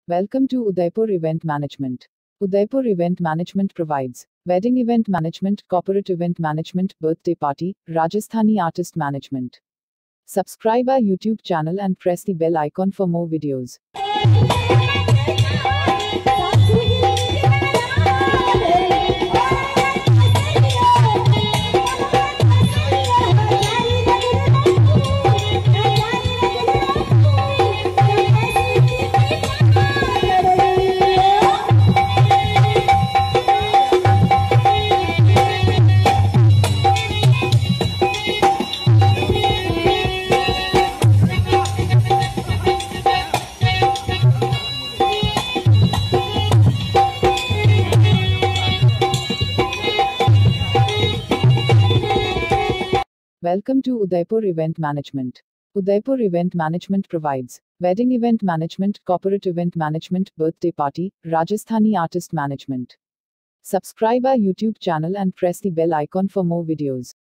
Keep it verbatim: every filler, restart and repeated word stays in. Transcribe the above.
Welcome to Udaipur Event Management. Udaipur Event Management provides wedding event management, corporate event management, birthday party, Rajasthani artist management. Subscribe our YouTube channel and press the bell icon for more videos. Welcome to Udaipur Event Management. Udaipur Event Management provides wedding event management, corporate event management, birthday party, Rajasthani artist management. Subscribe our YouTube channel and press the bell icon for more videos.